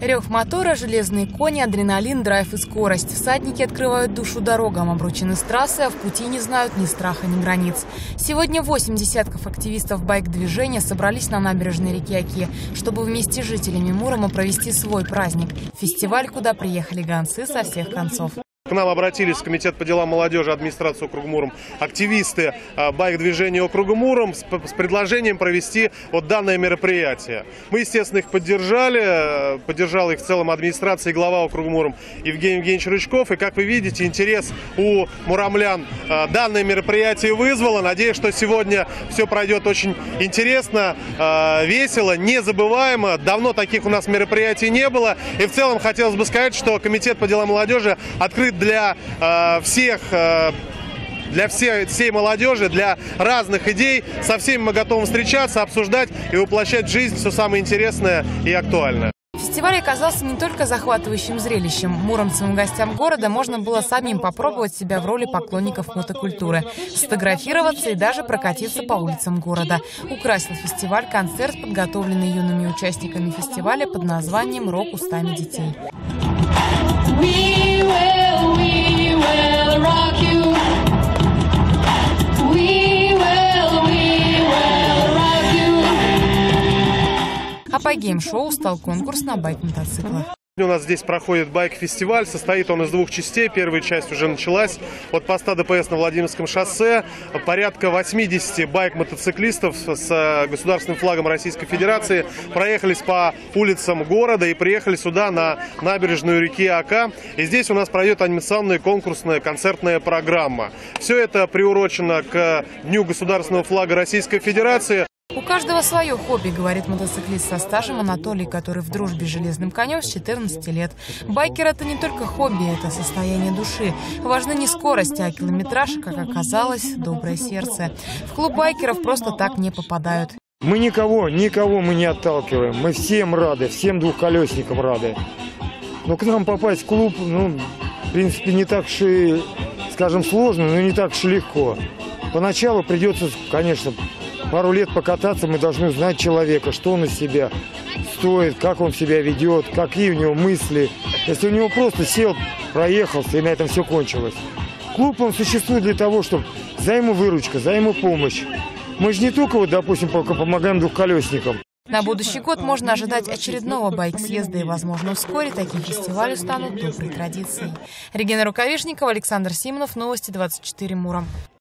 Рев мотора, железные кони, адреналин, драйв и скорость. Всадники открывают душу дорогам, обручены с трассы, а в пути не знают ни страха, ни границ. Сегодня 8 десятков активистов байк-движения собрались на набережной реки Оки, чтобы вместе с жителями Мурома провести свой праздник. Фестиваль, куда приехали гонцы со всех концов. К нам обратились в Комитет по делам молодежи администрации округа Муром активисты байк-движения округа Муром с предложением провести вот данное мероприятие. Мы, естественно, их поддержали, поддержала их в целом администрация и глава округа Муром Евгений Евгеньевич Рычков. И, как вы видите, интерес у муромлян данное мероприятие вызвало. Надеюсь, что сегодня все пройдет очень интересно, весело, незабываемо. Давно таких у нас мероприятий не было. И в целом хотелось бы сказать, что Комитет по делам молодежи открыт для всех, для всей молодежи, для разных идей. Со всеми мы готовы встречаться, обсуждать и воплощать в жизнь все самое интересное и актуальное. Фестиваль оказался не только захватывающим зрелищем. Муромцам и гостям города можно было самим попробовать себя в роли поклонников мотокультуры, сфотографироваться и даже прокатиться по улицам города. Украсил фестиваль концерт, подготовленный юными участниками фестиваля под названием «Рок устами детей». Апогеем шоу стал конкурс на байк-мотоциклах. У нас здесь проходит байк-фестиваль. Состоит он из двух частей. Первая часть уже началась. От поста ДПС на Владимирском шоссе порядка 80 байк-мотоциклистов с государственным флагом Российской Федерации проехались по улицам города и приехали сюда на набережную реки Ока. И здесь у нас пройдет анимационная конкурсная концертная программа. Все это приурочено к Дню государственного флага Российской Федерации. У каждого свое хобби, говорит мотоциклист со стажем Анатолий, который в дружбе с железным конем с 14 лет. Байкер – это не только хобби, это состояние души. Важна не скорость, а километраж, как оказалось, доброе сердце. В клуб байкеров просто так не попадают. Мы никого мы не отталкиваем. Мы всем рады, всем двухколесникам рады. Но к нам попасть в клуб, в принципе, не так уж и, скажем, сложно, но не так уж и легко. Поначалу придется, конечно, пару лет покататься, мы должны знать человека, что он из себя стоит, как он себя ведет, какие у него мысли. Если у него просто сел, проехался, и на этом все кончилось. Клуб, он существует для того, чтобы взаимовыручка, взаимопомощь. Мы же не только, допустим, помогаем двухколесникам. На будущий год можно ожидать очередного байк-съезда, и, возможно, вскоре такие фестивали станут доброй традицией. Регина Рукавишникова, Александр Симонов, Новости 24 Муром.